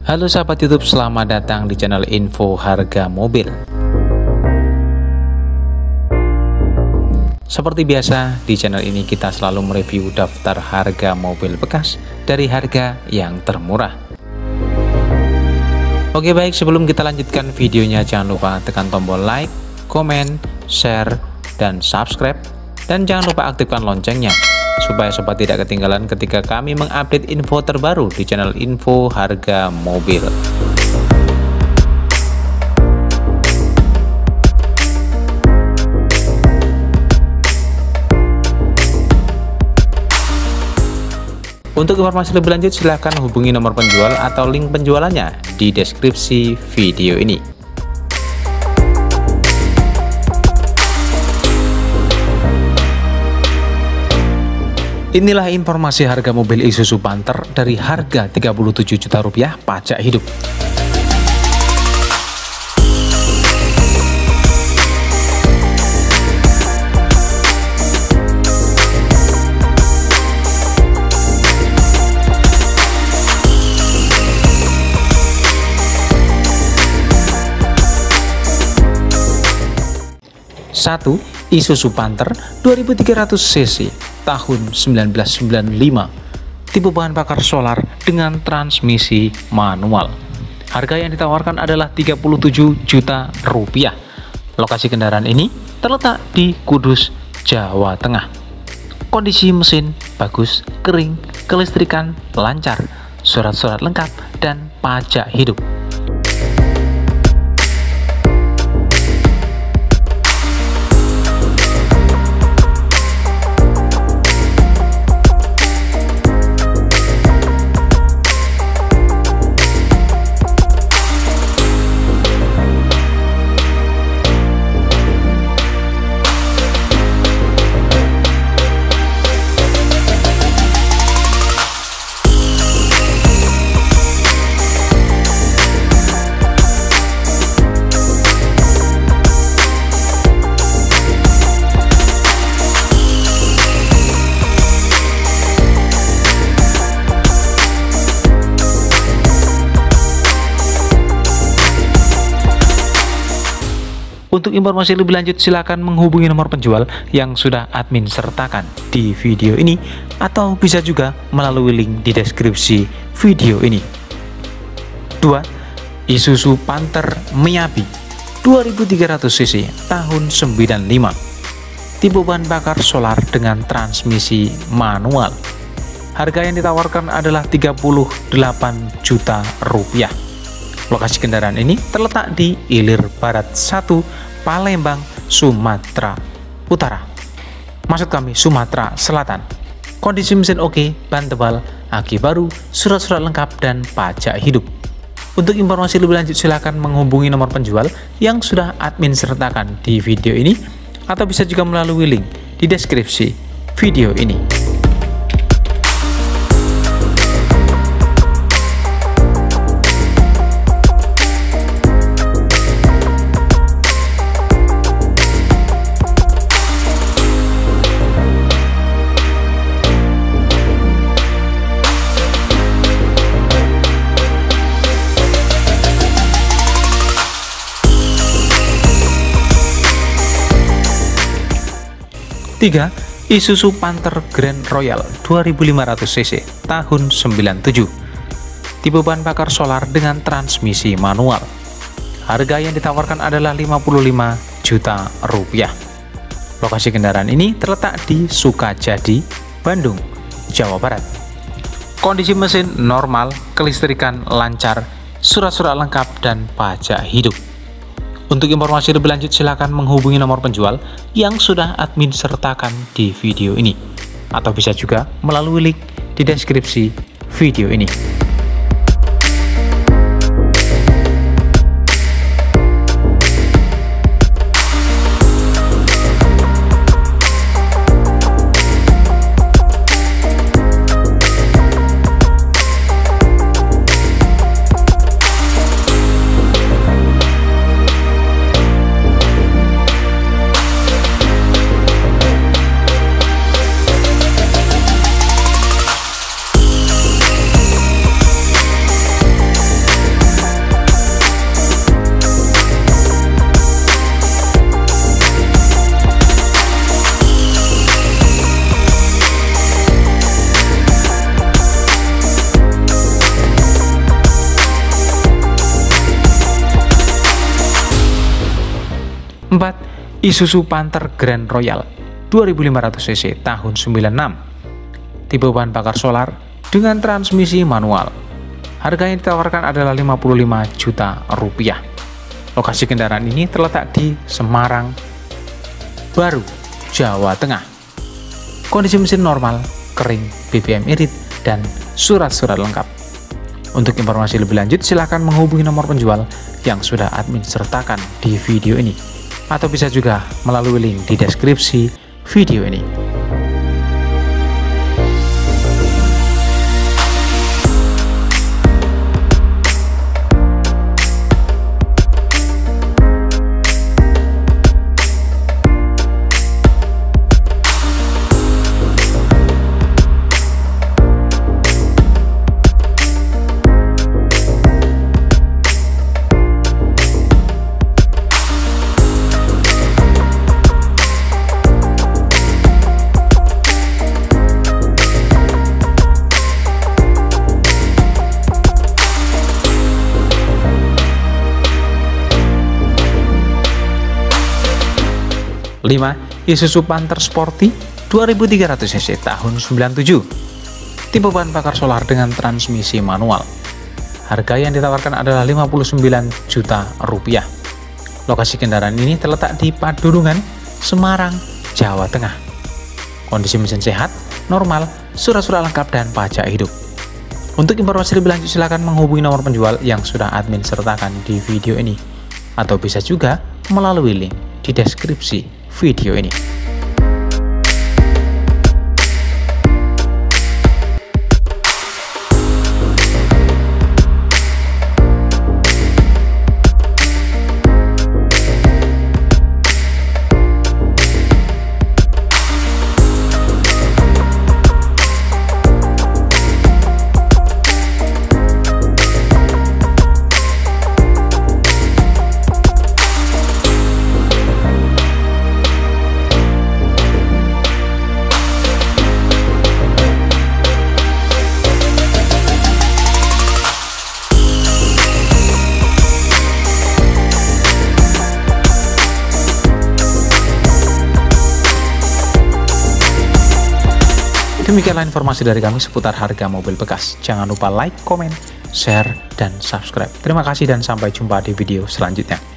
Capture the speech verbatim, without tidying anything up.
Halo sahabat YouTube, selamat datang di channel info harga mobil. Seperti biasa, di channel ini kita selalu mereview daftar harga mobil bekas dari harga yang termurah. Oke baik, sebelum kita lanjutkan videonya, jangan lupa tekan tombol like, komen, share, dan subscribe. Dan jangan lupa aktifkan loncengnya, supaya sobat tidak ketinggalan ketika kami mengupdate info terbaru di channel info harga mobil. Untuk informasi lebih lanjut silahkan hubungi nomor penjual atau link penjualannya di deskripsi video ini. Inilah informasi harga mobil Isuzu Panther dari harga tiga puluh tujuh juta rupiah pajak hidup. satu. Isuzu Panther dua ribu tiga ratus cc tahun seribu sembilan ratus sembilan puluh lima, tipe bahan bakar solar dengan transmisi manual. Harga yang ditawarkan adalah tiga puluh tujuh juta rupiah. Lokasi kendaraan ini terletak di Kudus, Jawa Tengah. Kondisi mesin bagus, kering, kelistrikan lancar, surat-surat lengkap, dan pajak hidup. Untuk informasi lebih lanjut silakan menghubungi nomor penjual yang sudah admin sertakan di video ini, atau bisa juga melalui link di deskripsi video ini. Dua. Isuzu Panther Miyabi dua ribu tiga ratus cc tahun sembilan puluh lima, tipe bahan bakar solar dengan transmisi manual. Harga yang ditawarkan adalah tiga puluh delapan juta rupiah. Lokasi kendaraan ini terletak di Ilir Barat satu, Palembang, Sumatera Utara. Maksud kami Sumatera Selatan. Kondisi mesin oke, ban tebal, aki baru, surat-surat lengkap, dan pajak hidup. Untuk informasi lebih lanjut silakan menghubungi nomor penjual yang sudah admin sertakan di video ini, atau bisa juga melalui link di deskripsi video ini. Tiga. Isuzu Panther Grand Royal dua ribu lima ratus cc tahun sembilan puluh tujuh, tipe bahan bakar solar dengan transmisi manual. Harga yang ditawarkan adalah lima puluh lima juta rupiah. Lokasi kendaraan ini terletak di Sukajadi, Bandung, Jawa Barat. Kondisi mesin normal, kelistrikan lancar, surat-surat lengkap, dan pajak hidup. Untuk informasi lebih lanjut silakan menghubungi nomor penjual yang sudah admin sertakan di video ini, atau bisa juga melalui link di deskripsi video ini. empat. Isuzu Panther Grand Royal dua ribu lima ratus cc tahun sembilan puluh enam. Tipe bahan bakar solar dengan transmisi manual. Harga yang ditawarkan adalah lima puluh lima juta rupiah. Lokasi kendaraan ini terletak di Semarang Baru, Jawa Tengah. Kondisi mesin normal, kering, B B M irit, dan surat-surat lengkap. Untuk informasi lebih lanjut silakan menghubungi nomor penjual yang sudah admin sertakan di video ini, atau bisa juga melalui link di deskripsi video ini. lima. Isuzu Panther Sporty dua ribu tiga ratus cc tahun sembilan puluh tujuh. Tipe bahan bakar solar dengan transmisi manual. Harga yang ditawarkan adalah lima puluh sembilan juta rupiah. Lokasi kendaraan ini terletak di Padurungan, Semarang, Jawa Tengah. Kondisi mesin sehat, normal, surat-surat lengkap, dan pajak hidup. Untuk informasi lebih lanjut silakan menghubungi nomor penjual yang sudah admin sertakan di video ini, atau bisa juga melalui link di deskripsi video ini. Demikianlah informasi dari kami seputar harga mobil bekas. Jangan lupa like, komen, share, dan subscribe. Terima kasih dan sampai jumpa di video selanjutnya.